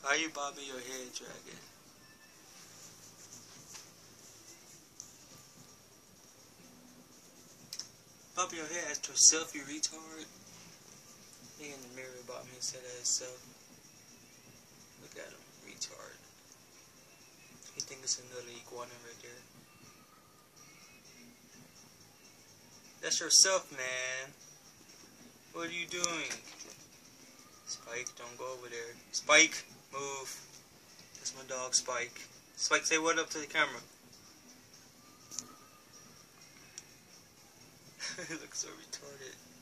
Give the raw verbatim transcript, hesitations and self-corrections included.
Why are you bobbing your head, Dragon? Bob your head at yourself, you retard. He in the mirror about me said at himself. Look at him, retard. He thinks it's another iguana right there. That's yourself, man. What are you doing? Spike, don't go over there. Spike, move. That's my dog, Spike. Spike, say what up to the camera. He looks so retarded.